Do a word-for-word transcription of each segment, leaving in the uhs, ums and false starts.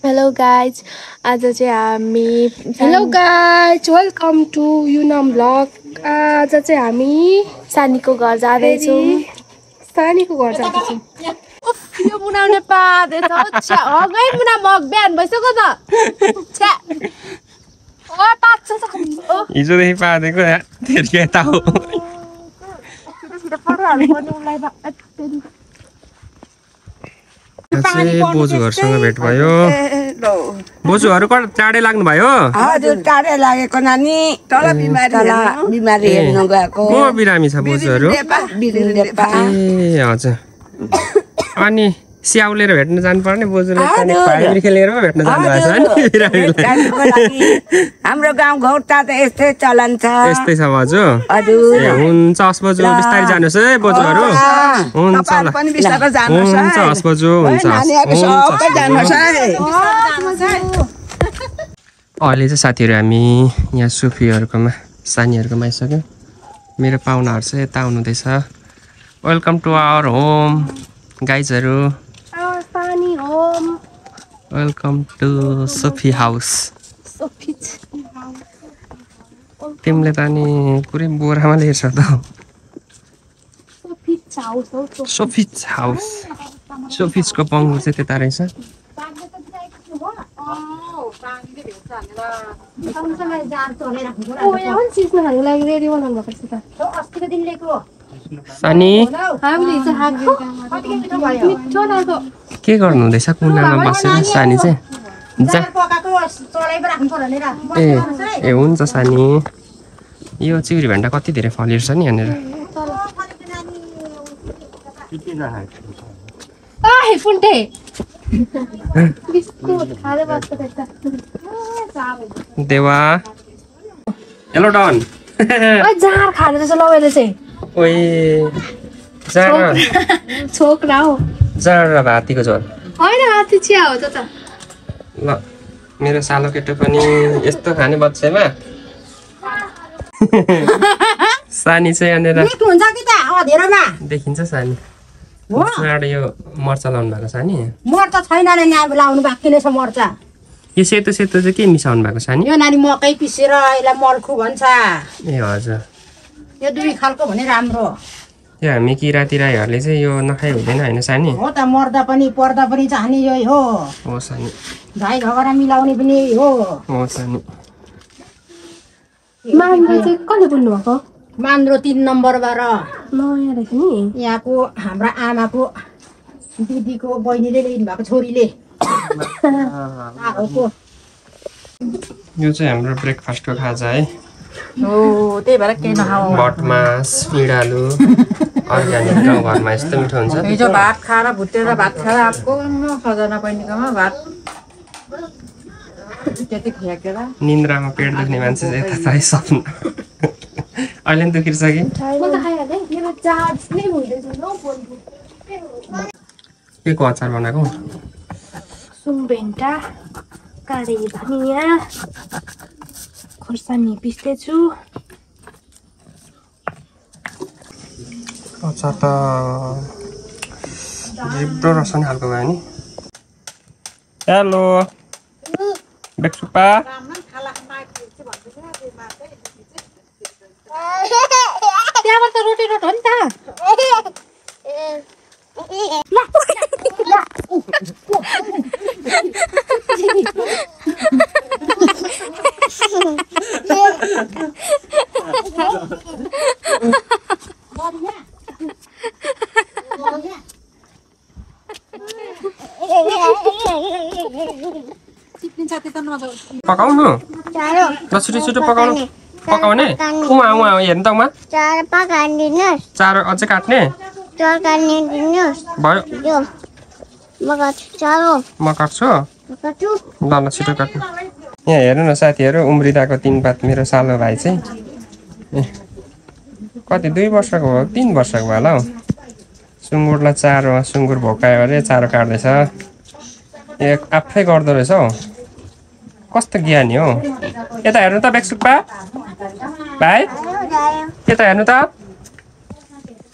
Hello guys, आज चाहिँ हामी Hello guys, welcome to Yunam vlog. आज चाहिँ हामी सानीको घर जाँदैछौँ। सानीको घर जाँदैछौँ। उफ, यो बनाउने पादेछ। छ्या, अगै मुना मग बिहान भइसक्यो त। छ्या। ओ पाक्छ त। हिजोदेखि पादेको फेरि यता हो। बोजूहरूसँग भेट भयो। बोजूहरू कहाँ टाढै लाग्नु भयो? हजुर टाढै लागेको नानी तल बिमारी बिमारी हेर्नु गएको। को बिरामी छ बोजूहरू? ए हजुर। अनि स्याउलेर भेट्न जानु पर्ने बोजूलाई पानी खेलेर भेट्न जानु भएको छ नि। हाम्रो गाउँ घरता त यस्तै चलन छ। यस्तै छ बोजू। हजुर हुन्छ हस् बोजू बिस्तारै जानुहोस् है बोजूहरू। हुन्छ ल। पनि बिस्तारै जानुहोस् है। हुन्छ हस् बोजू हुन्छ। नानीहरु सबै जानुहोस् है। अहिले चाहिँ साथीहरू हामी यहाँ सुफीहरूकोमा सानीहरूकोमा आइसक्यौँ। मेरो पाहुनाहरू चाहिँ यता आउनुहुँदैछ। वेलकम टु आवर होम गाइजहरू। Welcome to Sophie house. तिमीले त अनि पुरै बोरामा लेखेछ त। सोफिज हाउस। सोफिजको पङ्गु चाहिँ त्यता रहेछ। सानी के गर्नु हुँदैछ कुनामा बसेर सानी चाहिँ जा ए ए हुन्छ सानी यो चिउरी भेन्डा कति धेरै फलिरहेछ नि यहाँनिर देवा हेलो डन जार खाने रहेछ लवेले चाहिँ ओए जार छोक्रा हो जार र भातीको झोल होइन हात्ती चिया हो त त ल मेरो सालो केटो पनि यस्तो खाने बच्चैमा सानी चाहिँ यहाँनिर हुन्छ कि त अधेरोमा देखिन्छ सानी चाँडै यो मर्चा लाउनु भएको सानी मर्चा छैन नि यहाँ लाउनु बाँकी नै छ मर्चा यो सेतो सेतो चाहिँ के मिसाउनु भएको सानी यो नानी मकै पिसेर यसलाई मर्खु भन्छ ए हजुर यो दुई खालको भने राम्रो यो हामी किरातिराईहरूले चाहिँ यो नखाइ हुँदैन होइन सानी हो त मर्दा पनि पर्दा पनि चाहने यही हो हो सानी गाई झगडा मिलाउने पनि यही हो हो सानी मान्छे चाहिँ कसले बुन्नु भएको मान्द्रो तीन नम्बरबाट नयाँ रहेछ नि यहाँको हाम्रा आमाको दिदीको बहिनीले ल्याइनु भएको छोरीले यो चाहिँ हाम्रो ब्रेकफास्टको खाजा है हो त्यही भएर केही नखाऊ भटमास पिँडालु अर्ग्यानिक गाउँघरमा यस्तो मिठो हुन्छ हिजो भात खाएर भुटेर भात खाएर आएको खजना बहिनीकोमा भात त्यति फ्याँकेर निन्द्रामा पेट दुख्ने मान्छे चाहिँ यता चाहिँ सक्नु अहिले पनि दुखिरहेछ कि के को अचार बनाएको सुम्भेन्टा काँडे धनियाँ खोर्सानी पिस्दैछु अचार त जिब्रो रसाउने खालको भयो नि हेलो बेक्सुपा त्यहाँबाट त रोटी रोट हो नि त पकाउनु ल छिटो छिटो पकाउनु पकाउने उहाँ उहाँ हेर्नु त उहाँ चार अझै काट्ने भयो म काट्छु ल ल छिटो काट्नु यहाँ हेर्नु न साथीहरू उम्रिँदाको तिन पात मेरो सालो भाइ चाहिँ ए कति दुई वर्षको हो तिन वर्षको भयो होला हौ सुँगुरलाई चारो सुँगुर भोकायो अरे चारो काट्दैछ ए आफै गर्दो रहेछ हौ कस्तो ज्ञानी हो यता हेर्नु त बेक्सुक्पा भाइ यता हेर्नु त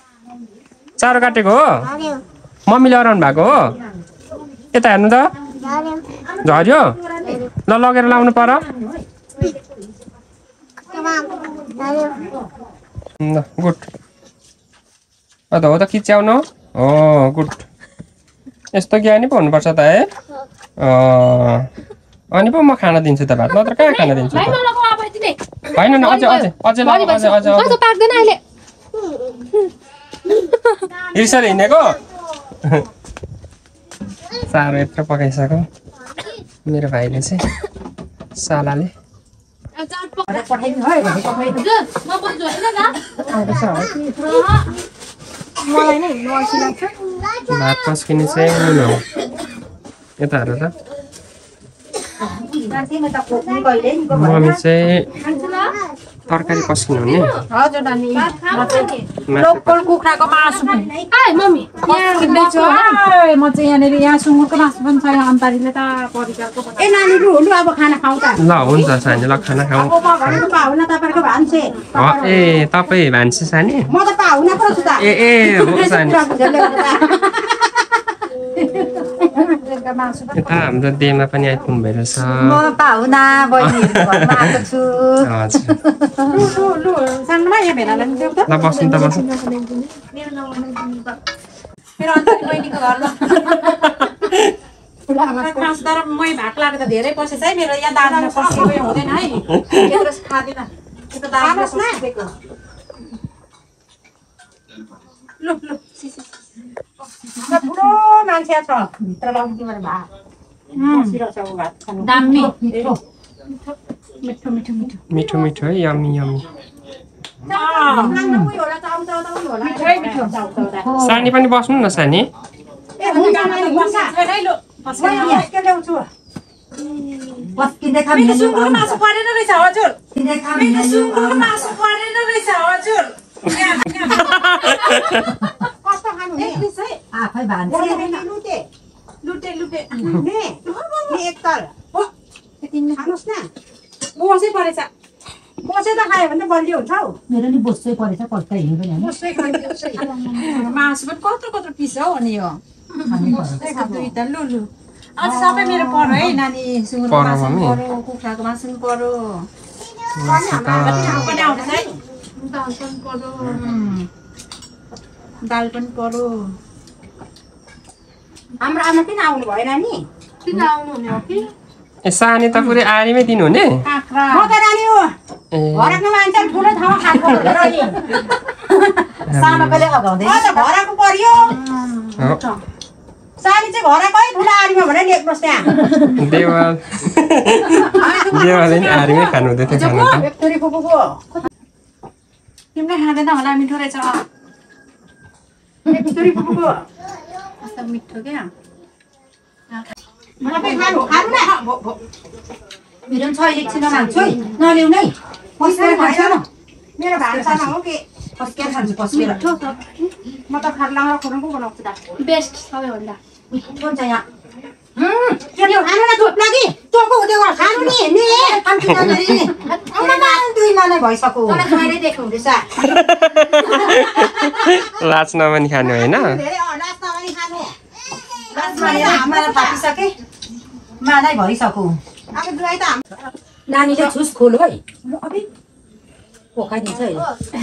चारो काटेको हो मम्मीले अराउनु भएको हो यता हेर्नु त झर्यो ल लगेर लाउनु पर्यो ल गुड अ त हो त खिच्याउनु हो गुड यस्तो ज्ञानी पो हुनुपर्छ त है अनि पो म खाना दिन्छु त भात नत्र कहाँ खाना दिन्छु त होइन न अझै अझै अझै अझै अझै पाक्दैन अहिले हिर्सेर हिँडेको साह्रो यत्रो पकाइसक्यो मेरो भाइले चाहिँ सालाले भात पस्किने चाहिँ उयो यता हेर त मम्मी चाहिँ तरकारी पस्किनु हुने लोकल कुखुराको मासु मम्मी म चाहिँ यहाँनिर यहाँ सुँगुरको मासु पनि छ यहाँ अन्तरीले त परिकारको ए नानीहरू हुनु अब खाना खाउँ त ल हुन्छ सानी ल खाना खाउँ पाहुना तपाईँको भान्से ए तपाईँ भान्से सानी म त पाहुना पो छु त ए ए हो सानी यता हाम्रो देमा पनि आइपुग्नु भइरहेछ म पाहुना बहिनीहरुको घरमा आएको छु हजुर लु लु सानोमा यहाँ भेनालाई नि देऊ त ल बस्नु त बस्नु मेरो अन्तरी बहिनीको घरमा खास तर मै भात लाग्यो त धेरै पसेछ है मेरो यहाँ दाना पसेको हुँदैन है यत्रो खादिन त्यो त दाना पसेको लु लु ठुलो मान्छे छ भित्र लाउँदै मैले भात बसिरहेछ ऊ भात खानु दामी मिठो मिठो मिठो मिठो मिठो है यम्मी यम्मी सानी पनि बस्नु न सानी मासु परेन रहेछ हजुर मासु परेन रहेछ हजुर कस्तो खानु आफै भान्से लुटे लुटे लुटे एकताल खानुहोस् न बोसै परेछ बोसै त खायो भने त बलियो हुन्छ हौ मेरो नि बोसै परेछ कस्तो हिँड्दैन बोसै मासु पनि कत्रो कत्रो पिस हौ अनि यो लु लु अझ सबै मेरो पर्यो है नानी सुँगुरको मासु पनि पर्यो कुखुराको मासु पनि पर्यो पनि आउँदैछ है दाल पनि पर्यो दाल पनि पर्यो हाम्रो आमा किन आउनु भएन नि किन आउनु हुने हो कि ए सानी त पुरै आरीमै दिनुहुने म त रानी हो घरको मान्छे ठुलो ठाउँमा खाएको सानो कहिले लगाउँदै घरको पर्यो सानी चाहिँ घरकै ठुलो आरीमा भनेर लेख्नुहोस् त्यहाँ देवाल देवालले नि आरीमै खानु हुँदै थियो खाना त भेक्टोरी फुपूको तिमीले खाँदैन होला मिठो रहेछ भेक्टोरी फुपूको कस्तो मिठो क्या मलाई खानु खानु न मेरो पनि छ एकछिन माग्छु है नल्याउ नै पस्केर खान्छ न मेरो भान्सामा हो कि पस्केर खान्छु पस्केर म त खार्लाङ र खुरुङको बनाउँछु त बेस्ट सबैभन्दा मिठो हुन्छ यहाँ त्यो खानु न चोट लागि चोको हुँदै गर खानु नि नि खान्छु नगरी नि आमा दुई मलाई भइसक्यो मलाई खाइरै देख्नु हुँदैछ लाज नमानी खानु होइन धेरै लाज नमानी खानु लाज मानेर हामीलाई थापिसके मानै भइसक्यो अब दुई त नानीले छुस खोल है अबि पोखाइदिन्छ है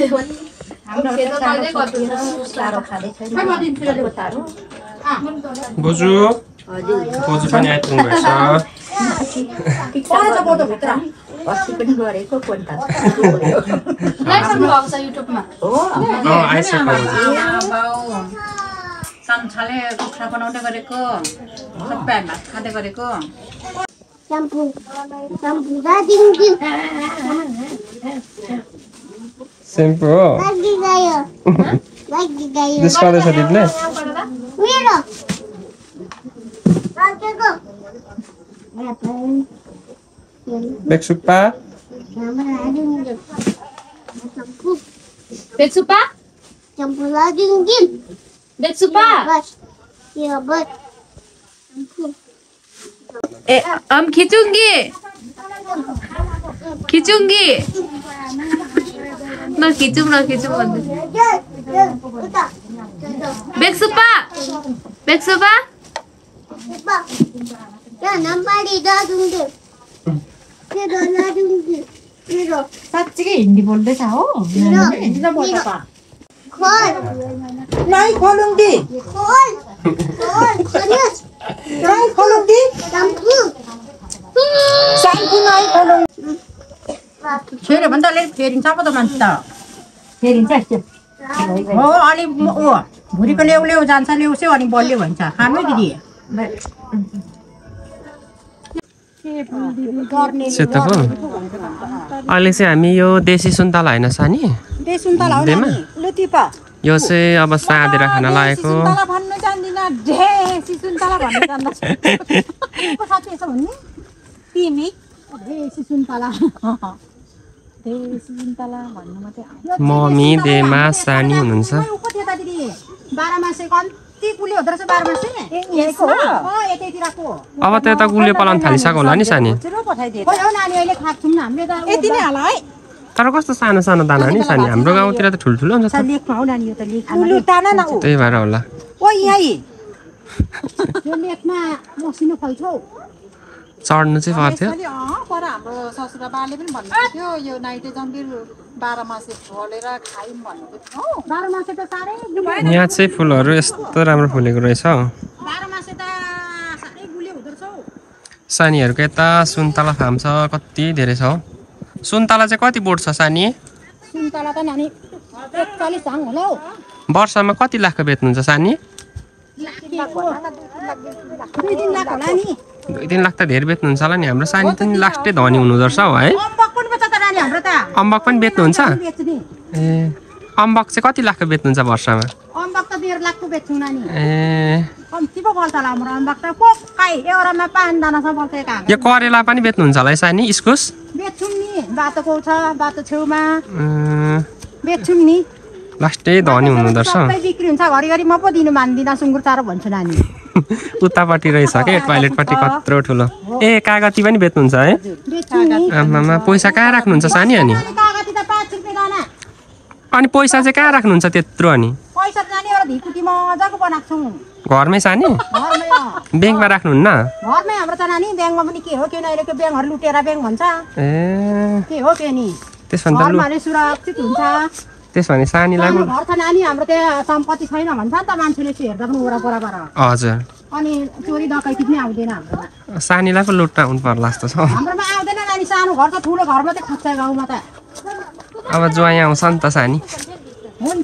बोजू बोजू पनि आइपुग्नु भएछ संसारले कुखुरा बनाउँदै गरेको सबै भात खाँदै गरेको सेम्पू हो जिस्काउँदैछ दिदीले बेक्सुप्पा बेक्सुप्पा बेक्सुप्पा ए हम खिचूंगी खिचूंगी न खिचूं न खिचूं भन्दै बेक्सुप्पा बेक्सुप्पा साँच्चीकै हिन्दी बोल्दैछ हो हिन्दी त बोल्छ त नै खोलौँ कि नै खोलौँ कि साम्पू नै खोलौँ फेरि भने त अलिक फेरिन्छ पो त मान्छे त फेरिन्छ हो अलि ऊ भुरीको लेउ लेउ जान्छ लेउस्यो अनि बलियो भन्छ खानु दिदी सेतो अहिले चाहिँ हामी यो देशी सुन्तला होइन सानी देशी सुन्तला हो नि लु टिपा यो चाहिँ अब साँधेर खान लागेको सुन्तला भन्नु जान्दिन देशी सुन्तला भन्नु जान्दा को साथी छ भन्ने तिमी देशी सुन्तला देशी सुन्तला भन्नु मात्रै मम्मी देमा सानी हुनुहुन्छ बाह्र मासे कम्ती कुले हुँदो रहेछ बाह्र मासे यतैतिरको अब त यता गुलियो पलाउनु थालिसक्यो होला नि सानी नानी अहिले खान्छौँ न हामीले त यति नै होला है तर कस्तो सानो सानो दाना नि सानी हाम्रो गाउँतिर त ठुल्ठुलो हुन्छ लेखमा हो नानी यो त लेख त्यही भएर होला ओ यहाँ यो लेखमा मसिनो फल्छ हौ चढ्नु चाहिँ पर्थ्यो पर हाम्रो ससुरा बाले पनि भन्नुहुन्थ्यो यो नाइटे जम्बिर बाह्र मासे फलेर खायौँ भन्नुहुन्थ्यो बाह्र मासे त साह्रै यहाँ चाहिँ फुलहरू यस्तो राम्रो फुलेको रहेछ बाह्र मासे त साह्रै गुलियो हुँदो रहेछ हौ सानीहरूको यता सुन्तला फार्म छ कति धेरै छ हौ सुन्तला चाहिँ कति बोट छ सानी सुन्तला त नानी एकचालिस झाङ होला हौ वर्षमा कति लाखको बेच्नुहुन्छ सानी दुई तिन लाख होला नि दुई तिन लाख त धेरै बेच्नुहुन्छ होला नि हाम्रो सानी त नि लास्टै धनी हुनुपर्छ हौ है अम्बक पनि बेच्छ त नानी हाम्रो त अम्बक पनि बेच्नुहुन्छ बेच्ने ए अम्बक चाहिँ कति लाखको बेच्नुहुन्छ वर्षमा अम्बक त डेढ लाखको बेच्छौँ नानी ए कम्ती पो बल्छ होला हाम्रो अम्बक त पोकाइ एउटामा पाँच दानासम्म बल्छ एक यो करेला पनि बेच्नुहुन्छ होला है सानी इस्कुस बेच्छौँ नि बाटोको छ बाटो छेउमा अँ, बेच्छौँ नि लास्टै धनी हुनुहुँदो रहेछ सबै बिक्री हुन्छ घरिघरि म पो दिनु मान्दिनँ सुँगुर चारो भन्छु नानी उतापट्टि रहेछ के टोयलेटपट्टि कत्रो ठुलो ए कागती पनि बेच्नुहुन्छ है बेच्छौँ नि आमामा पैसा कहाँ राख्नुहुन्छ सानी अनि कागती त पाँच रुपियाँ दाना अनि पैसा चाहिँ कहाँ राख्नुहुन्छ त्यत्रो अनि पैसा त नानी एउटा धिकुटी मजाको बनाएको छौँ घरमै सानी घरमै अँ। ब्याङ्कमा राख्नुहुन्न घरमै हाम्रो त नानी ब्याङ्कमा पनि के हो के अहिलेको ब्याङ्कहरू लुटेर ब्याङ्क भन्छ ए के हो के नि त्यसो भने त लु घरमा नै सुरक्षित हुन्छ त्यसो भने सानीलाई हाम्रो घर छ नानी हाम्रो त्यहाँ सम्पत्ति छैन भन्छ नि त मान्छेले चाहिँ हेर्दा पनि वरपरबाट हजुर अनि चोरी डकैती पनि आउँदैन हाम्रोमा सानीलाई पो लुट्न आउनु पर्ला जस्तो छ हाम्रोमा आउँदैन नानी सानो घर त ठुलो घर मात्रै खोज्छ गाउँमा त अब ज्वाइँ आउँछ नि त सानी हुन्छ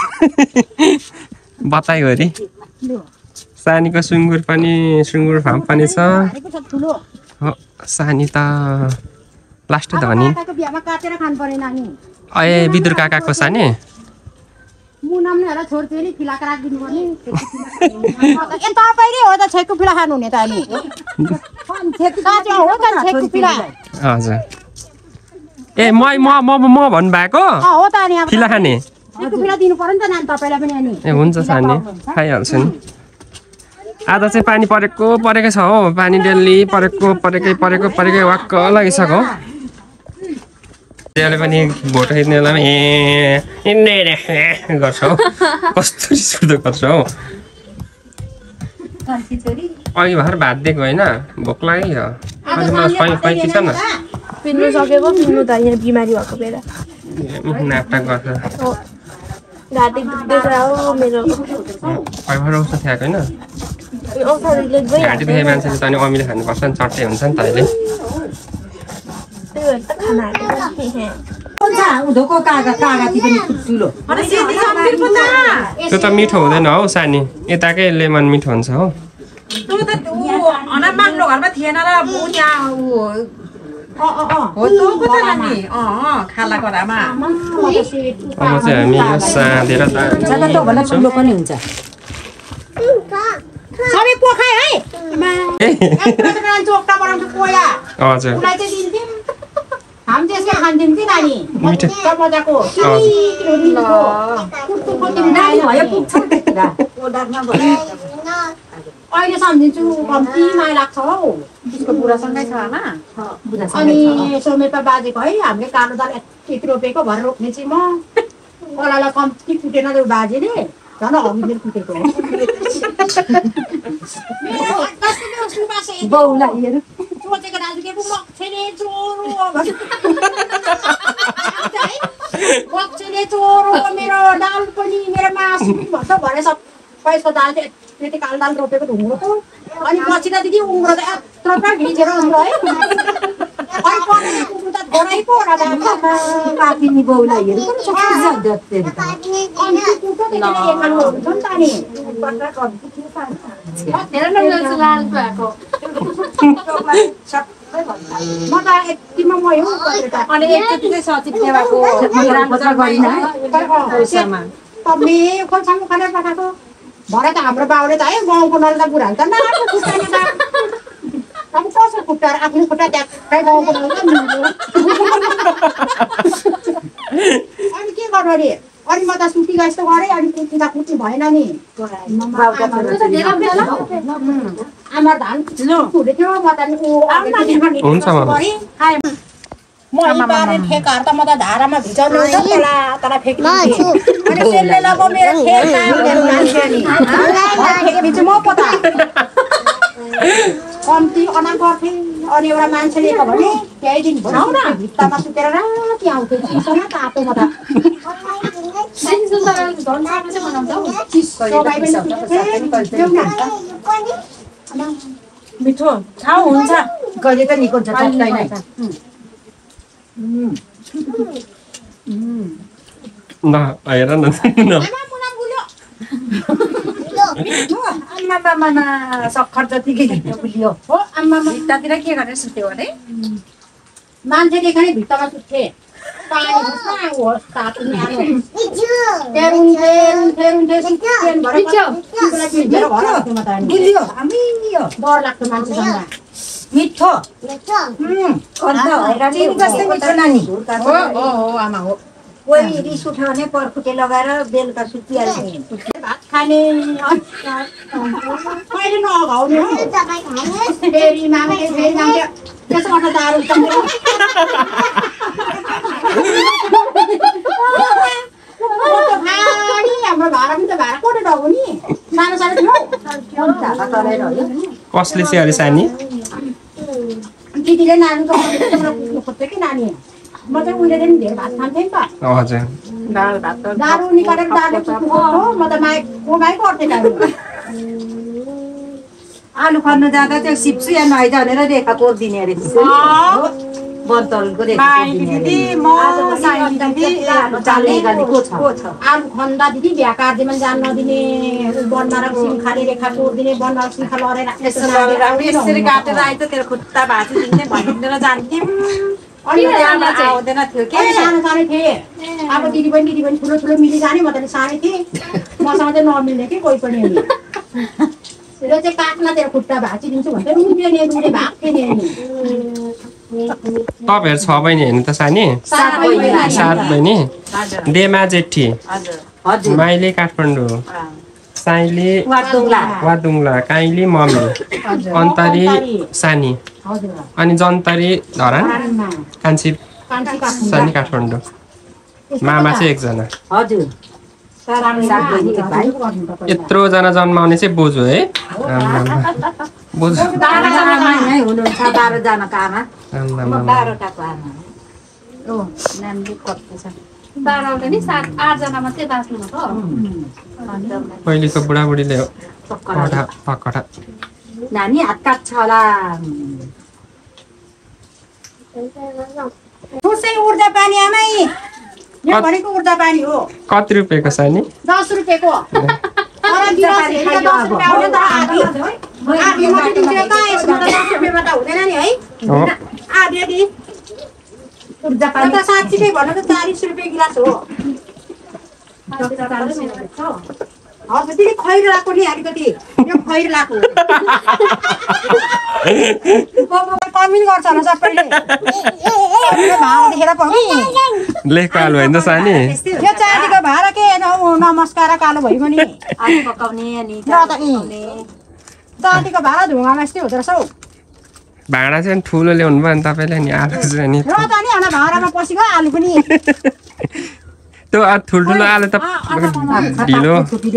बताइवरी लु सानीको सुँगुर पनि सुँगुर फार्म पनि छ हारेको छ ठुलो हो, सानी त लास्टै अब धनी काकाको बिहामा काटेर खानु पर्यो नानी ए बिदुर काकाको सानी मुनाम नै होला छोरचेली फिलाको राखिदिनु पर्ने ए तपाईँले हो त छेकु फिला खानुहुने त अनि काँचो हो त छेकु फिला हजुर ए म म म म भन्नुभएको अँ हो त अनि अब फिला खाने छेकु फिला दिनु पर्यो नि त नानी तपाईँलाई पनि अनि ए हुन्छ सानी खाइहाल्छु नि आज चाहिँ पानी परेको परेकै छ हो पानी डेली परेको परेकै परेको परेकै वाक्क लागिसक्यो त्यसले पनि भोटो खिच्नेलाई ए हिँड्ने गर्छ हौ कस्तो रिस उठ्दो गर्छ हौ अघि भर्खर भात दिएको होइन भोक लाग्यो अहिले मलाई खै खै छ न पिन्नु सकेको पिन्नु त यहाँ बिमारी भएको बेला नाटक गर्छ घाँटी दुख्दैछ हो मेरो खै भएर औषध खाएको होइन औषधीले घाँटी दुखे मान्छेले त अनि अमिलो खानुपर्छ नि चट्टै हुन्छ नि त अहिले त्यही भएर त खानाहरू उँधोको कागा कागती पनि ठुलो त्यो त मिठो हुँदैन हौ सानी यताकै लेमन मिठो हुन्छ हौ त्यो त ऊ अना माग्लो घरमा थिएन र ऊ यहाँ ऊ अँ अँ अँ हो त्यो पो त नानी अँ अँ खाला घरमा अब चाहिँ हामी यो साँधेर ठुलो पनि हुन्छ सबै पोखाए है चोक्टा बनाउँछ कोया हजुर उसलाई चाहिँ दिन्थ्यौँ हामी त्यसमा खान्थ्यौँ कि नानी मिठो। मजाको नानी भयो पुग्छ अहिले सम्झिन्छु कम्ती माया लाग्छ हौ त्यसको बुढासँगै छ आमा अनि सोमेपा बाजेको है हामीले कालो दाल यति रोपेको भएर रोप्ने चाहिँ म कलालाई कम्ती फुटेन त्यो बाजेले झन् हामीले कुटेको बाउलाई हेर सोचेको दाजुकेको मक्छेले चोरो मक्छेले चोरो मेरो दाल पनि मेरो मासु भन्छ भने सबैको दाल चाहिँ त्यति कालो दाल रोपेको ढुङ्ग्रोको अनि पछि त दिदी उम्रो त यत्रो पुरा भिजेर उम्रो है अनि पकाएको उम्रो त घोरै पो र काकिनी बाउलाई हेर हेर न यो लाल भएको म त यतिमा म यो अनि एकचोटि चाहिँ सचिव सेवाको राम्रो गरिन है तब्ले खोल्छाङ खाने पठाएको भरे त हाम्रो बाउले त है गाउँको नल त बुढाले त नाटो खुट्टाले त अब कसो खुट्टाहरू आफ्नो खुट्टा ट्याक्कै गाउँको नल त अनि के गर्नु अरे अनि म त सुती गएछ त गरेँ अनि कुट्दा कुट्नु भएन नि आमा धान हुँदै थियो म त हुन्छ मामा म पारे ठेकाहरू त म त धारामा भिजाउनु हुन्छ तला तला फ्याँकिदिन्छु अनि त्यसले लगो मेरो ठेका मान्छे नि फ्याँकिदिन्छु म पो त कम्ती अना गर्थेँ अनि एउटा मान्छेले त भने त्यही दिन भनौँ न भित्तामा सुतेर राति आउँथ्यो चिसोमा तातोमा त मिठो खाऊ हुन्छ कहिले त निको हुन्छ न हेर न आमामामा सक्खर जतिकै बुलियो हो आमामा भित्तातिर के गरेर सुत्यो अरे मान्छे देखाने भित्तामा सुत्थे पानी बस्न होस् तातो नि आलो तेरुन तेरुन तेरुन तेरुन तेरुन भरे मिठो भिजेर घर आउँथ्यो म त अनि बुलियो आमियो डर लाग्थ्यो मान्छेसँग मिठो अन्त चिनी जस्तै मिठो नानी हो हो हो आमा हो कोही रिस उठ्यो भने पर्खुटे लगाएर बेलुका सुतिहाल्ने भात खाने कहिले नअघाउने हो फेरि माग्ने फेरि माग्ने त्यसो गर्दा दारू हाम्रो भाडा पनि त भाडा कोटे डगो नि सानो सानो थियो ढाका तरेर हो कसले चाहिँ अरे सानी दिदीले नानीको पुग्नु खोज्थ्यो कि नानी म चाहिँ उहिले नि धेरै भात खान्थेँ नि त हजुर दारू निकालेर दारू पुग्नु खोज्थ्यो म त माइ कोमाइ गर्थेँ दारू आलु खन्नु जाँदा त्यो सिप्सु या नुहाइदा भनेर रेखा कोरिदिने अरे बन्तलको रेखा आलु खन्दा दिदी बिहा काट्दैमा जान नदिने बनमा र सिमखाले रेखा कोरिदिने बनमा सिमखा लरेर यसरी काटेर आइज तेरो खुट्टा भाँचिदिने भनिदिएर जान्थ्यौँ अनि आउँदैन थियो कि सानो सानो थिएँ अब दिदी पनि दिदी पनि ठुलो ठुलो मिली जाने म त सानै थिएँ मसँग चाहिँ नमिल्ने कि कोही पनि र चाहिँ काट्न तेरो खुट्टा भाँचिदिन्छु भन्थ्यो रुप्यो नि रुले भाग थियो नि तपाईँहरू छ बहिनी हेर्नु त सानी सात बहिनी देमा जेठी माइली काठमाडौँ साइली वादुङला काइली मम्मी अन्तरी सानी अनि जन्तरी धरान कान्छी सानी काठमाडौँ मामा चाहिँ एकजना यत्रो जना जन्माउने चाहिँ बोजू है बोजू हुनुहुन्छ बाह्रजनाको आमा बाह्रवटाको आमा ओ नामले कति छ बाह्रवटा नि सात आठजना मात्रै बाँच्नु भएको पहिलेको बुढाबुढीले पकडा नानी हात काट्छ होला ठुसै उर्जा पानी आमै यो भनेको उर्जा पानी हो कति रुपियाँको सानी दस रुपियाँको तर गिलास हेरेर दस रुपियाँ आउने त आधी आधी मात्रै दिन्छु त यसमा त दस रुपियाँमा त हुँदैन नि है आधी आधी उर्जा पानी त साँच्चीकै भन्नु त चालिस रुपियाँ गिलास हो हजुर दिदी खैरो लाएको नि अलिकति यो खैरो लाएको कमेन्ट गर्छ होला सबैले भाडा देखेर पनि लेखको आलु होइन त सानी यो चाँदीको भाडा के नमस्कार कालो भयो भने आलु पकाउने अनि चाँदीको भाडा धुवामा यस्तै हुँदो रहेछ हौ भाँडा चाहिँ ठुलो ल्याउनु भयो नि तपाईँले नि आलु चाहिँ नि र त नि भाँडामा पसिगयो आलु पनि त्यो ठुल्ठुलो आलु त ढिलो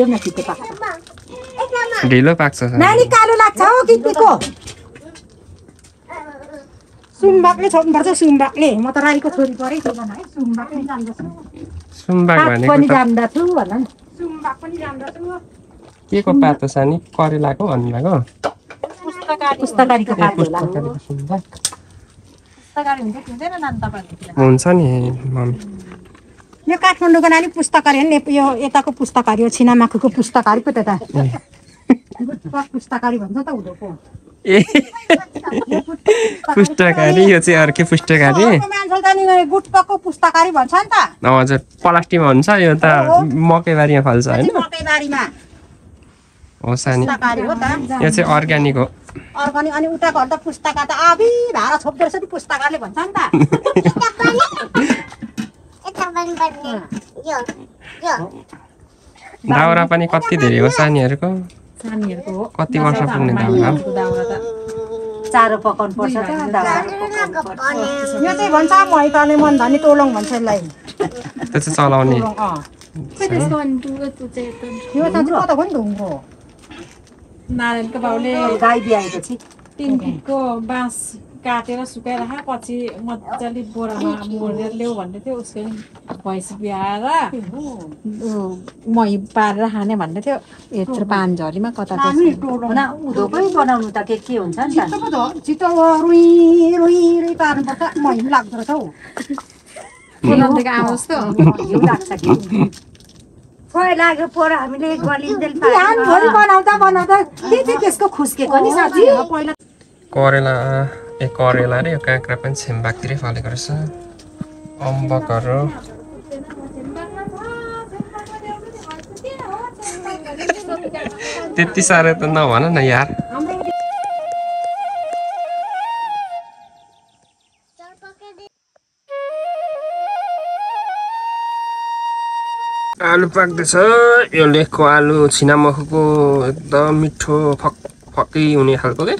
ढिलो पाक्छ नानी कालो लाग्छ हो कित्तीको सुम्बाकले छोड्नुपर्छ सुम्बाकले म त राईको छोरी परे त्यो भन है सुम्बाकले जान्दछु सुम्बाक भनेको पनि त जान्दछु भन न सुम्बाक पनि जान्दछु के को पात हो सानी करेलाको भन्नुभएको पुस्तकारी पुस्तकारीको पात होला पुस्तकारीको सुम्बाक पुस्तकारी हुन्छ कि हुँदैन नानी तपाईहरुको हुन्छ नि मम्मी यो काठमाडौँको नानी पुस्तकारी हो नि यो यताको पुस्तकारी हो छिनामाखुको पुस्तकारी पो त त पुस्तकारी भन्छ त उधोको ए पुस्तकारी यो चाहिँ अर्कै पुस्तकारी मान्छे त नि गुटपको पुस्तकारी भन्छ नि त हजुर प्लास्टिकमा हुन्छ यो त मकैबारीमा फल्छ होइन मकैबारीमा हो सानी पुस्तकारी हो त यो चाहिँ अर्ग्यानिक हो अर्ग्यानिक अनि उताको त पुस्तका त आबी भाडा छोप्दो रहेछ नि पुस्तकारले भन्छ नि त दाउरा पनि कति धेरै हो सानीहरूको सानीहरूको हो कति वर्ष पुग्ने दाउरा दाउरा त चारो पकाउनु पर्छ त दाउरा यो चाहिँ भन्छ मैकाले मन धनी टोलङ भन्छ यसलाई त्यो चाहिँ चलाउने अँ यो त कता हो नि ढुङ्गो नारायणको बाउले गाई बिहाएपछि तिन फिटको बाँस काटेर सुकाएर राख पछि मजाले बोरामा मोडेर ल्याऊ भन्दै थियो उसको भैँसी बिहाएर मही पारेर खाने भन्दै थियो यत्रो पानझरीमा कता उधोकै बनाउनु त के के हुन्छ नि त छिटो रुई रुई रुई पार्नुपर्छ मही पनि लाग्दो रहेछ हौ बोलाउँदैको आवाज त यो लाग्छ कि खोइ लाग्यो पोरा हामीले गलिन्जेल बिहानभरि बनाउँदा बनाउँदा के चाहिँ त्यसको खुस्केको नि साथी पहिला करेला ए करेला र यो काँक्रा पनि छेम्बाकतिरै फलेको रहेछ अम्बकहरू त्यति साह्रो त नभन न यार आलु पाक्दैछ यो लेखको आलु छिनामखुको एकदम मिठो फक फकै हुने खालको के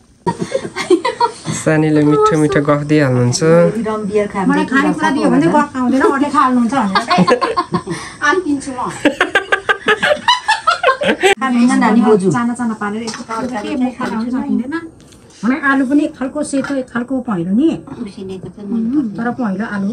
सानीले मिठो मिठो गफ दिइहाल्नुहुन्छ मलाई खानेकुरा दियो भने गफ आउँदैन अरूले खाल्नुहुन्छ भनेर आलु किन्छु म चाना चाना पारेर भने आलु पनि एक खालको सेतो एक खालको पहेँलो नि तर पहेँलो आलु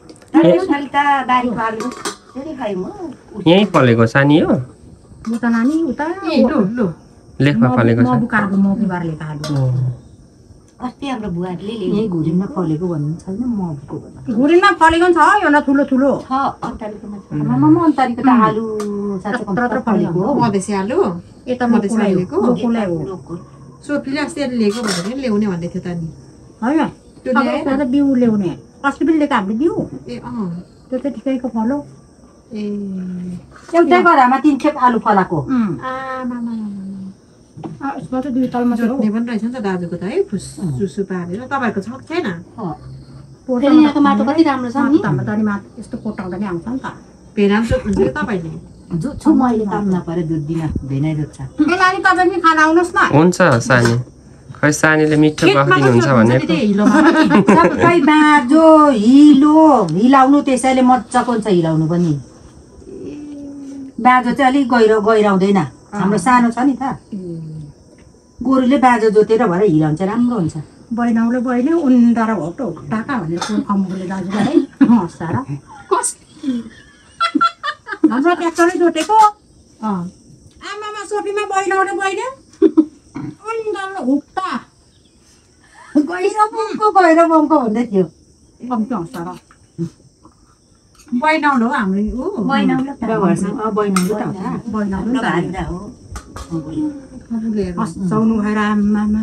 यहीँ फलेको सानी हो उता नानी उता लेखमा फलेको छ मबुकाको मबुबार लिएको आलु अस्ति हाम्रो बुवाले यही घुरिनमा फलेको भन्नु छैन मबुको घुरिनमा फलेको छ यो न ठुलो ठुलो छ अन्तालिकोमा छ मम अन्तालिको त आलु साथै कत्रो फलेको हो मधेसी आलु यता मधेसी आलुको लोकोलाई हो सोफीले अस्ति लिएको भनेर ल्याउने भन्दै थियो त नि होइन त्यो त बिउ ल्याउने अस्ति पनि लिएको हामीले बिउ ए अँ त्यो चाहिँ ठिकैको फलो ए एउटै गरामा तिन खेप आलु फलाएको आमामा यसमा चाहिँ दुई तलमा जोत्ने पनि रहेछ नि त दाजुको त है फुस सुसु पारेर तपाईँहरूको छ छैन यहाँको माटो कति राम्रो छ नि हाम्रो त अनि माटो यस्तो कोटाउँदा नि आउँछ नि त भेनाम जोत्नुहुन्छ कि तपाईँले जोत्छु मैले काम नपरे दुध दिन भेनै जोत्छ ए नानी तपाईँ पनि खाना आउनुहोस् न हुन्छ सानी खै सानीले मिठो गफ दिनुहुन्छ भनेको सबै बाँझो हिलो हिलाउनु त्यसैले मजाको हुन्छ हिलाउनु पनि बाँझो चाहिँ अलिक गहिरो गहिराउँदैन हाम्रो सानो छ नि त गोरुले बाँझो जोतेर भएर हिलाउँछ राम्रो हुन्छ बैनाउले बैनी उन्दार होटो टाका भनेर फोन अम्बुले दाजुलाई है हँसाएर हाम्रो ट्र्याक्टरै जोतेको आमामा सोफीमा बैनाउले बैनी उन्दार हुक्ता गहिरो बमको गहिरो बमको भन्दै थियो कम्ती हँसाएर बैनाउलो हो हाम्रो ऊ बैनाउले बैनाउले त बैनाउले भान्दा हो हँसाउनु भएर आमामा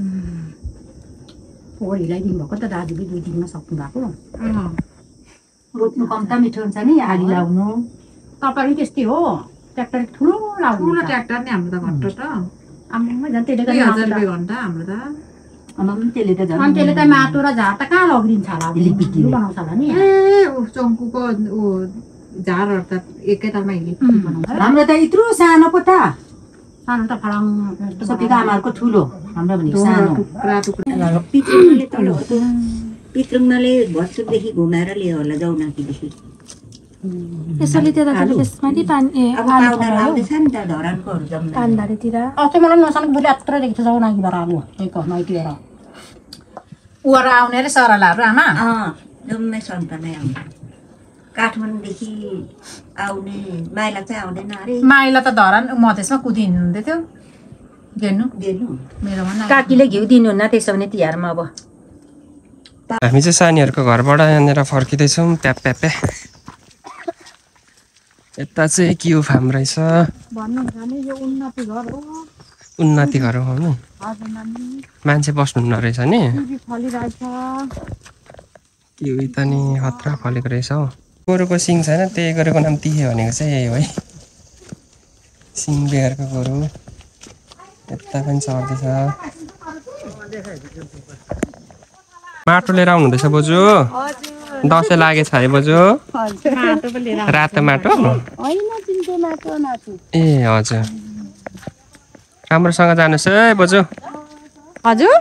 फोहोर हिलाइदिनु भएको त दाजुले दुई दिनमा सक्नु भएको रोप्नु कम्ता मिठो हुन्छ नि आली लाउनु तपाईँ त्यस्तै हो ट्र्याक्टर ठुलो लाउनु ठुलो ट्र्याक्टर नि हाम्रो त घट्ट त आम्मा झन् त्यसले दुई हजार गर्दा रुपियाँ घन्टा हाम्रो त आमा पनि त्यसले त झन् अनि त्यसले त माटो र झार त कहाँ लगिदिन्छ होला त्यसले पिटिदिन्छ। बनाउँछ होला नि ए ऊ चङ्कुको ऊ झारहरू त एकैतालमा हिले बनाउँछ हाम्रो त यत्रो सानो पो त सानो त फलाङ सबैको आमाहरूको ठुलो हाम्रो भनेको सानो टुक्रा टुक्रा पितृङले तल पितृङले भर्सुरदेखि घुमाएर लियो होला जौनाकीदेखि यसैले त्यता त्यसमा नि पानी ए अब पाउडर आउँदैछ नि त धरानकोहरू जम्मै पानबारीतिर अस्ति मलाई नसानो बुढी यत्रो देखेको छ नाकी भएर आउनु त्यही कस नाकी भएर उएर आउने अरे सरलाहरू आमा अँ जम्मै सन्तानै आउँछ काठमाडौँदेखि आउने माइला चाहिँ आउँदैन अरे माइला त धरान मधेसमा कुदिनु हुँदै थियो गेर्नु दिनु मेरोमा न काकीले घिउ दिनुहुन्न त्यसो भने तिहारमा अब हामी चाहिँ सानीहरूको घरबाट यहाँनिर फर्किँदैछौँ प्याप प्याप प्या यता चाहिँ क्यु फार्म रहेछ उन्नति घर हो नि मान्छे बस्नुहुन्न रहेछ नि किवी त नि खतरा फलेको रहेछ हौ गोरुको सिङ छैन त्यही गोरुको नाम तिखे भनेको चाहिँ यही हो है सिङ बेगरको गोरु यता पनि चढ्दैछ माटो लिएर आउनुहुँदैछ बोजू दसैँ लागेछ है बोजू रातो माटो ए हजुर राम्रोसँग जानुहोस् है बोजू हजुर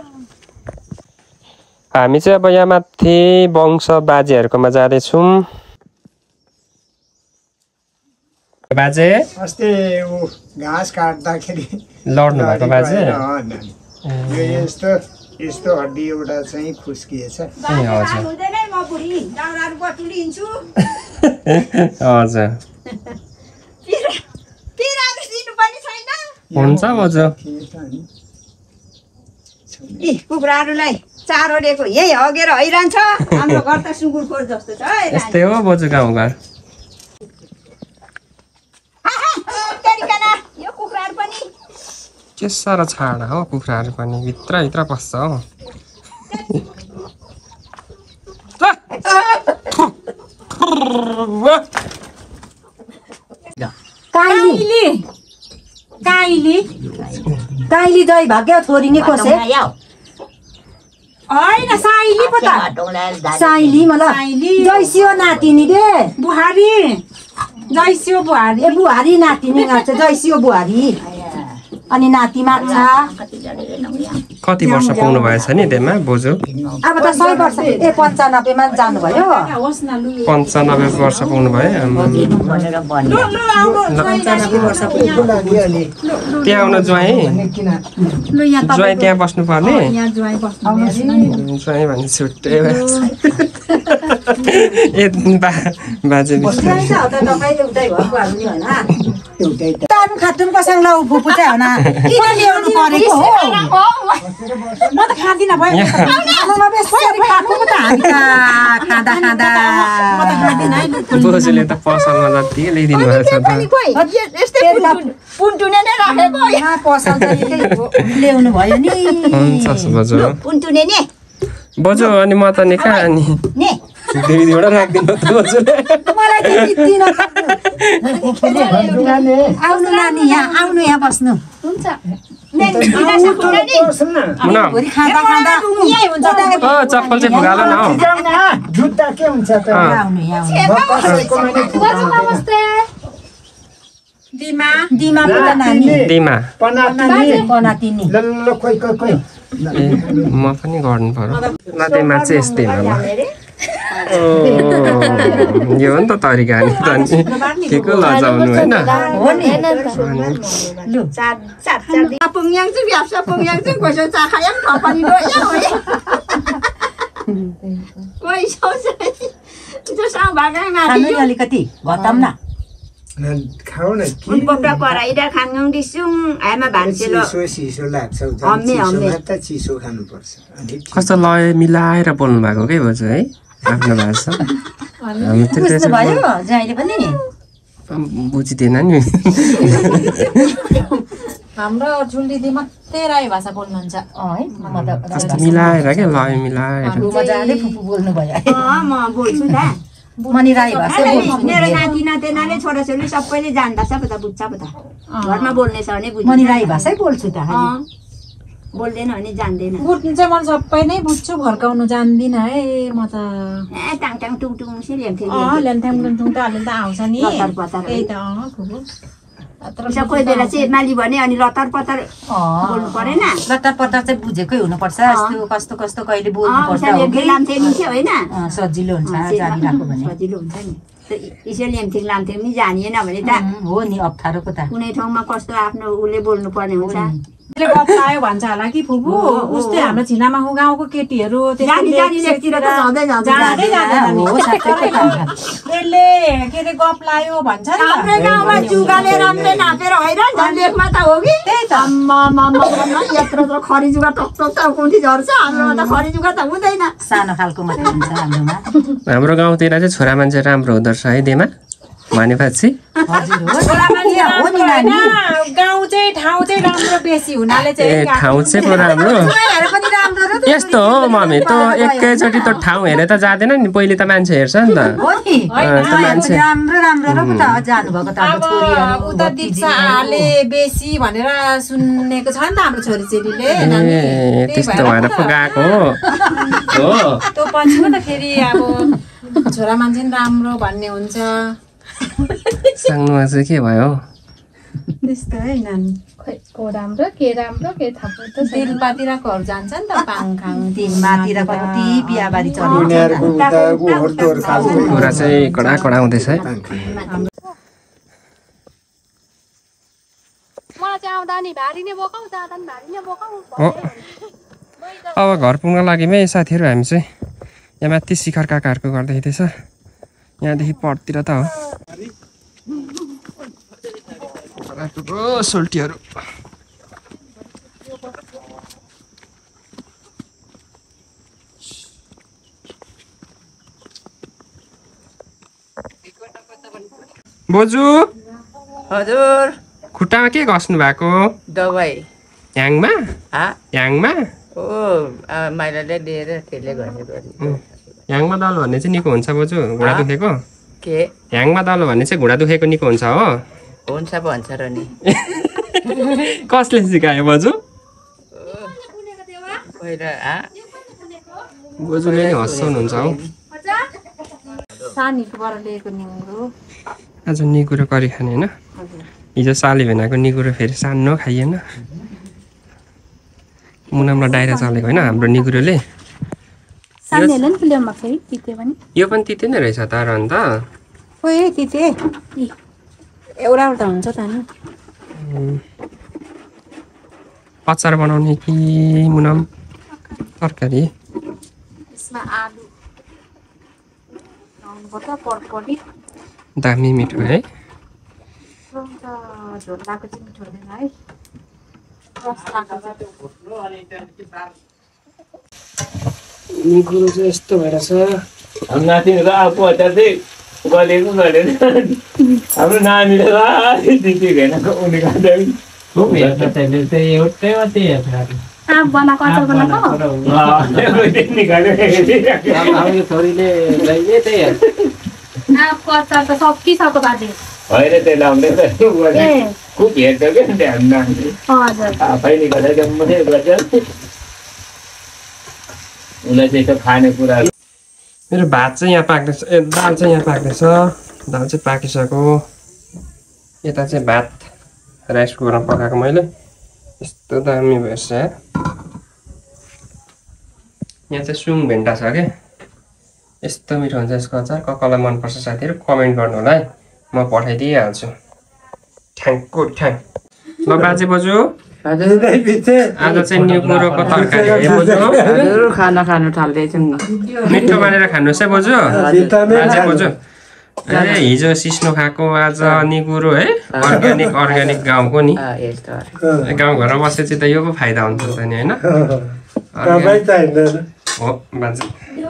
हामी चाहिँ अब यहाँ माथि वंश बाजेहरूकोमा जाँदैछौँ बाजे अस्ति ऊ घाँस काट्दाखेरि लड्नु भएको बाजे यो यस्तो यस्तो हड्डी एउटा चाहिँ खुस्किएछ ए हजुर हजुर हुन्छ बोजू कुखुराहरूलाई चारो दिएको यही हगेर हैरान्छ हाम्रो घर त सुँगुरको जस्तो छ यस्तै हो बोजू गाउँघर यो कुखुराहरू पनि के साह्रो छाडा हो कुखुराहरू पनि भित्र भित्र पस्छ हो काइली काइली काइली दही भाग्य छोरी नि कोसे होइन साइली पो त साइली मलाई जैसियो नातिनी रे बुहारी जैसियो बुहारी ए बुहारी नातिनी गर्छ जैसियो बुहारी अनि नाति माछा कति वर्ष पाउनु भएछ नि त्यहाँ बोजू अब त सय वर्ष ए पन्चानब्बेमा जानुभयो पन्चानब्बे वर्ष पाउनु भयो त्यहाँ आउनु ज्वाइँ ज्वाइँ त्यहाँ बस्नु पर्ने ज्वाइँ भने छुट्टै ए बा बाजे तानु खातुन कसैलाई लौ फुपु चाहिँ होला किन ल्याउनु परेको हो म त खादिन भयो आमामा बेसरी खाएको पो त हामी त खाँदा खाँदा म त खादिन है बोजूले त पसलमा जति ल्याइदिनु भएको छ त पुन्टुने नै राखेको यहाँ पसल चाहिँ ल्याउनु भयो नि हुन्छ बोजू पुन्टुने नि बोजू अनि म त नि कहाँ अनि नि दुई दुईवटा राखिदिनु त बोजूले मलाई चाहिँ दिन आउनु नानी यहाँ आउनु यहाँ बस्नु हुन्छ भोलि खाँदा खाँदा यही हुन्छ अँ चप्पल चाहिँ फुगालो न हौ जुत्ता के हुन्छ त आउनु यहाँ नमस्ते दिमा दिमा पुरा नानी दिमा पनातिनी पनातिनी ल ल खोइ खोइ खोइ ए म पनि गर्नु पर्यो ल दिमा चाहिँ यस्तै होला यो हो नि त तरिका नि त नि के को लजाउनु होइन हो नि लु चार चार चार पुङयाङ चाहिँ व्याप्सा पुङयाङ चाहिँ कसो चाखायाङ थपनी गयो हो कोही सोच त्यो साउ भागा माथि अलिकति भतम न खाऊ न उन बोक्रा कराइदा खान्गौ दिसुङ आमा भान्सेलो चिसो चिसो लाग्छ हम्मे हम्मे त चिसो खानुपर्छ अनि कस्तो लय मिलाएर बोल्नु भएको के बोजू है आफ्नो भाषा हामी त बुझ्नु त्यसो भयो जहिले पनि बुझिदिएन नि हाम्रो झुल दिदी मात्रै राई भाषा बोल्नुहुन्छ अँ है म त कस्तो मिलाएर के लय मिलाएर मजाले फुपू बोल्नु भयो अँ म बोल्छु त मनी राई भाषा बोल्छु मेरो नाति नातिनाले छोराछोरी सबैले जान्दा छ पता बुझ्छ पता घरमा बोल्ने छ भने बुझ्छ मनी राई भाषै बोल्छु त अँ बोल्दैन भने जान्दैन बुझ्नु चाहिँ म सबै नै बुझ्छु भर्काउनु जान्दिन है म त ए टाङ टाङ टुङ टुङ से ल्यान्थे अँ ल्यान्थ्याङ लुन्थुङ त अलि त आउँछ नि लतार पतार त्यही त अँ खुबु उसो कोही बेला चाहिँ माली भने अनि लतार पतार बोल्नु परेन लतार पतार चाहिँ बुझेकै हुनुपर्छ यस्तो कस्तो कस्तो कहिले बोल्नु पर्छ हो कि लाम्थे निस्क्यो होइन अँ, सजिलो हुन्छ जानिरहेको भने सजिलो हुन्छ नि इसेलियमथिङ लामथिङ नि जानिएन भने त हो नि अप्ठ्यारो पो त कुनै ठाउँमा कस्तो आफ्नो उसले बोल्नुपर्ने हुन्छ ले गफ आयो भन्छ होला कि फुपू उस्तै हाम्रो छिनामा गाउँको केटीहरू जानी जानी लेकतिर त सधैँ जान्छ जाँदै जाँदैन हो यसले के अरे गफ लायो भन्छ नि हाम्रो गाउँमा जुगाले राम्रै नापेर होइन झन् लेखमा त हो कि त्यही त यत्रो यत्रो खरी जुगा टक टक टक कुन्ठी झर्छ हाम्रोमा त खरी जुगा त हुँदैन सानो खालको मात्रै हुन्छ हाम्रोमा हाम्रो गाउँतिर चाहिँ छोरा मान्छे राम्रो हुँदो रहेछ है देमा भनेपछि गाउँ चाहिँ ठाउँ चाहिँ राम्रो बेसी हुनाले चाहिँ ए ठाउँ चाहिँ पो राम्रो यस्तो हो मम्मी त एकैचोटि त ठाउँ हेरे त जाँदैन नि पहिले त मान्छे हेर्छ नि त राम्रो राम्रो र त जानुभएको त अब छोरीहरू उता दिप्साले बेसी भनेर सुनेको छ नि त हाम्रो छोरीचेलीले ए त्यस्तो भएर पो गएको हो त्यो पछि त फेरि अब छोरा मान्छे नि राम्रो भन्ने हुन्छ सांगनुमा चाहिँ के भयो त्यस्तो है नानी खै को राम्रो के राम्रो के थाहा पर्छ दिलपातिरकोहरू जान्छ नि त पाङखाङ दिनमातिर कति बिहाबारी चल्यो उनीहरूको उता ओहोरदोहोर खालको कुरा चाहिँ कडा कडा हुँदैछ है मलाई चाहिँ आउँदा नि भारी नै बोकाउ जाँदा नि भारी नै बोकाउ अब घर पुग्न लाग्यौँ है साथीहरू हामी चाहिँ यहाँ माथि शिखर काकाहरूको घर देखिँदैछ यहाँदेखि पटतिर त हो सोल्टीहरू बोजू हजुर खुट्टामा के घस्नु भएको दबाई ह्याङमा ह्याङमा ओ माइलाले दिएर त्यसले गरेको ह्याङमा दल भन्ने चाहिँ निको हुन्छ बोजू घुँडा दुखेको के ह्याङमा दल भन्ने चाहिँ घुँडा दुखेको निको हुन्छ हो हुन्छ भन्छ र नि कसले सिकायो बोजू पहिला बोजूले नि हँसाउनुहुन्छ हौ सानीकोबाट ल्याएको निहुरो आज निगुरो करी खाने होइन हिजो साली भेनाको निगुरो फेरि सानो खाइएन मुनामलाई डाइरिया चलेको होइन हाम्रो निगुरोले यो पनि तिते नै रहेछ त र अन्त खोइ तिते एउटा एउटा हुन्छ त नि अचार बनाउने कि मुनाम तरकारी यसमा आलु लाउनुपर्छ पर्पडी दामी मिठो है झोल लाएको चाहिँ मिठो हुँदैन है रस लाएको निगुरो चाहिँ यस्तो भइरहेछ हाम्रो नातिहरू अब पचास चाहिँ गलेको गरेर हाम्रो नानीले दिदी भेनाको उनी खाँदा एउटै मात्रै छोरीले होइन त्यो लाउँदै कुक हेर्छ क्या ध्यान नाच्ने आफैले गर्दा जम्मै गर्छ उसलाई चाहिँ यसो खानेकुराहरू मेरो भात चाहिँ यहाँ पाक्दैछ ए दाल चाहिँ यहाँ पाक्दैछ दाल चाहिँ पाकिसक्यो यता चाहिँ भात राइस कुकरमा पकाएको मैले यस्तो दामी भएछ यहाँ चाहिँ सुङ भेन्टा छ क्या यस्तो मिठो हुन्छ यसको अचार कसलाई मनपर्छ साथीहरू कमेन्ट गर्नु होला है म पठाइदिइहाल्छु ठ्याङ्को ठ्याङ ल बाजे बोजू आज चाहिँ निगुरोको तरकारी है बोजू खाना खानु थाल्दैछौँ मिठो मानेर खानुहोस् है बोजू बाजे बोजू ए हिजो सिस्नो खाएको आज निगुरो है अर्ग्यानिक अर्ग्यानिक गाउँको नि गाउँघरमा बसेपछि त यो पो फाइदा हुन्छ त नि होइन हो बाजे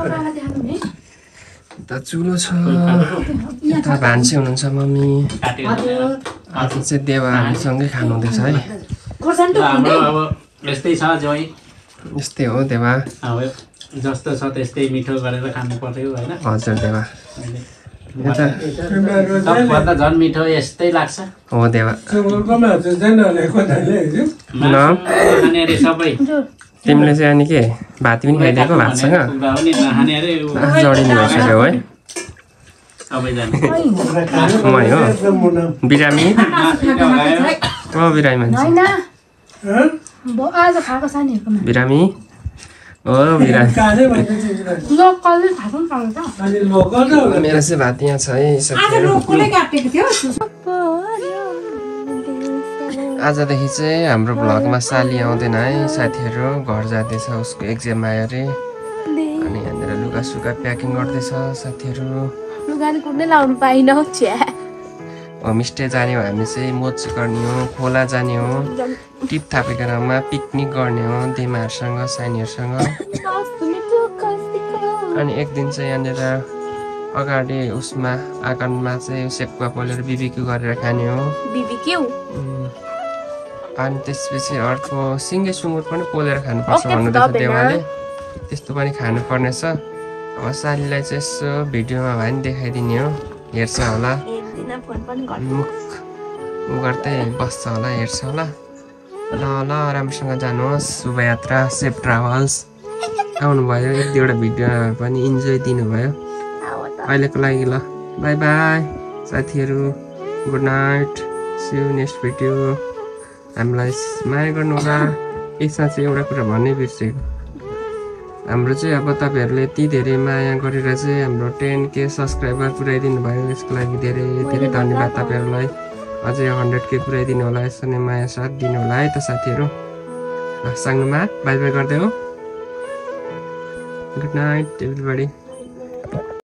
यता चुलो छ यता भान्से हुनुहुन्छ मम्मी आज चाहिँ देवा हामीसँगै खानुहुँदैछ है यस्तै छ जोइ यस्तै हो देवा अब जस्तो छ त्यस्तै मिठो गरेर खानु पर्यो होइन हजुर देवा सबभन्दा झन् मिठो यस्तै लाग्छ हो देवा सबै तिमीले चाहिँ अनि के भात पनि खाइदिएको भातसँग जडिने भइसक्यो है मै हो बिरामी ओ बिरामी मान्छे बिरामी हो बिरा लोकलले थाहा पनि खान्छ मेरो चाहिँ भात यहाँ छ है आज साथीहरू लोकलै काटेको थियो आजदेखि चाहिँ हाम्रो भ्लगमा साली आउँदैन है साथीहरू घर जाँदैछ उसको एक्जाम आयो अरे अनि यहाँनिर लुगा सुगा प्याकिङ गर्दैछ साथीहरू लुगा कुनै लाउनु पाइन छ्या होमस्टे जाने हो हामी चाहिँ मोज गर्ने हो खोला जाने हो टिप थापेको ठाउँमा पिकनिक गर्ने हो दिमाहरूसँग सानीहरूसँग अनि एक दिन चाहिँ यहाँनिर अगाडि उसमा आँगनमा चाहिँ सेकुवा पोलेर बिबिक्यू गरेर खाने हो बिबिक्यू अनि त्यसपछि अर्को सिङ्गे सुँगुर पनि पोलेर खानुपर्छ भन्नुहुँदैछ देवाले त्यस्तो पनि खानुपर्ने छ अब सालीलाई चाहिँ यसो भिडियोमा भए पनि देखाइदिने हो हेर्छ होला मुख गर्दै बस्छ होला हेर्छ होला ल ल राम्रोसँग जानुहोस् शुभयात्रा सेफ ट्राभल्स आउनुभयो एक दुईवटा भिडियोमा पनि इन्जोय दिनुभयो अहिलेको लागि ल बाई बाई साथीहरू good night see you next video हामीलाई माया गर्नु होला यसमा चाहिँ एउटा कुरा भन्नै बिर्सेको हाम्रो चाहिँ अब तपाईँहरूले यति धेरै माया गरेर चाहिँ हाम्रो टेन के सब्सक्राइबर पुऱ्याइदिनु भयो यसको लागि धेरै धेरै धन्यवाद तपाईँहरूलाई अझै हन्ड्रेड के पुऱ्याइदिनु होला यसो नै माया साथ दिनु होला है त साथीहरू साङ्नुमा बाई बाई गर्दै हो गुड नाइट एभ्रीबडी